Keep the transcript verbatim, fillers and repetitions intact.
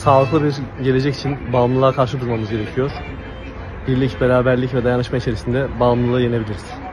sağlıklı bir gelecek için bağımlılığa karşı durmamız gerekiyor. Birlik, beraberlik ve dayanışma içerisinde bağımlılığı yenebiliriz.